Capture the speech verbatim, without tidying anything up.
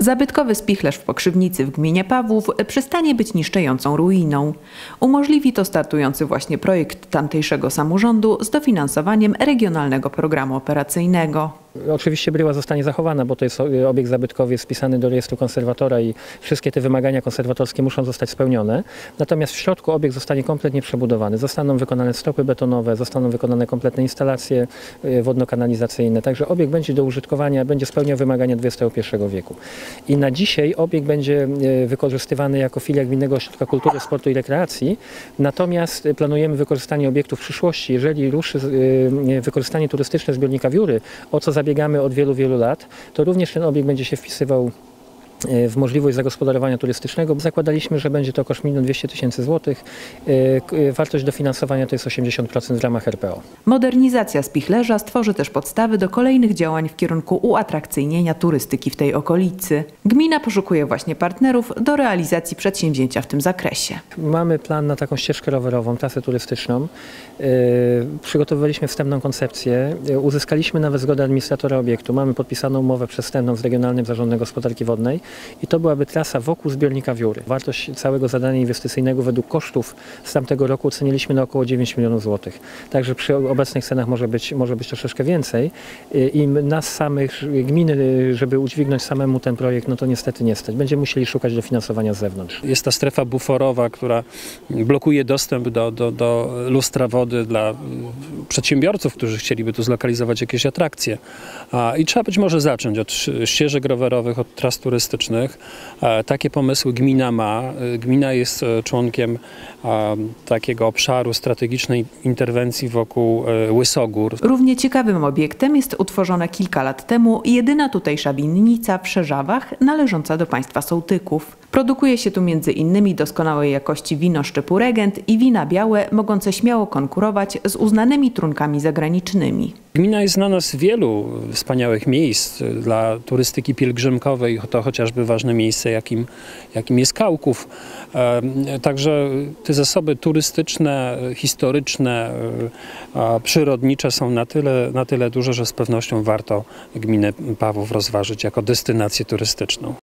Zabytkowy spichlerz w Pokrzywnicy w gminie Pawłów przestanie być niszczejącą ruiną. Umożliwi to startujący właśnie projekt tamtejszego samorządu z dofinansowaniem Regionalnego Programu Operacyjnego. Oczywiście bryła zostanie zachowana, bo to jest obiekt zabytkowy, jest wpisany do rejestru konserwatora i wszystkie te wymagania konserwatorskie muszą zostać spełnione. Natomiast w środku obiekt zostanie kompletnie przebudowany. Zostaną wykonane stopy betonowe, zostaną wykonane kompletne instalacje wodno-kanalizacyjne. Także obiekt będzie do użytkowania, będzie spełniał wymagania dwudziestego pierwszego wieku. I na dzisiaj obiekt będzie wykorzystywany jako filia Gminnego Ośrodka Kultury, Sportu i Rekreacji. Natomiast planujemy wykorzystanie obiektu w przyszłości. Jeżeli ruszy wykorzystanie turystyczne zbiornika Wióry, o co zabiegamy od wielu, wielu lat, to również ten obiekt będzie się wpisywał w możliwość zagospodarowania turystycznego. Zakładaliśmy, że będzie to koszt milion dwieście tysięcy złotych. Wartość dofinansowania to jest osiemdziesiąt procent w ramach R P O. Modernizacja spichlerza stworzy też podstawy do kolejnych działań w kierunku uatrakcyjnienia turystyki w tej okolicy. Gmina poszukuje właśnie partnerów do realizacji przedsięwzięcia w tym zakresie. Mamy plan na taką ścieżkę rowerową, trasę turystyczną. Przygotowywaliśmy wstępną koncepcję. Uzyskaliśmy nawet zgodę administratora obiektu. Mamy podpisaną umowę przedwstępną z Regionalnym Zarządem Gospodarki Wodnej. I to byłaby trasa wokół zbiornika Wióry. Wartość całego zadania inwestycyjnego według kosztów z tamtego roku oceniliśmy na około dziewięć milionów złotych. Także przy obecnych cenach może być, może być troszeczkę więcej. I nas samych, gminy, żeby udźwignąć samemu ten projekt, no to niestety nie stać. Będziemy musieli szukać dofinansowania z zewnątrz. Jest ta strefa buforowa, która blokuje dostęp do, do, do lustra wody dla przedsiębiorców, którzy chcieliby tu zlokalizować jakieś atrakcje. I trzeba być może zacząć od ścieżek rowerowych, od tras turystycznych. Takie pomysły gmina ma. Gmina jest członkiem takiego obszaru strategicznej interwencji wokół Łysogór. Równie ciekawym obiektem jest utworzona kilka lat temu jedyna tutejsza winnica w Szerzawach należąca do państwa Sołtyków. Produkuje się tu między innymi doskonałej jakości wino Szczypu Regent i wina białe, mogące śmiało konkurować z uznanymi trunkami zagranicznymi. Gmina jest znana z wielu wspaniałych miejsc dla turystyki pielgrzymkowej, to chociażby ważne miejsce, jakim, jakim jest Kałków. Także te zasoby turystyczne, historyczne, przyrodnicze są na tyle, na tyle duże, że z pewnością warto gminę Pawłów rozważyć jako destynację turystyczną.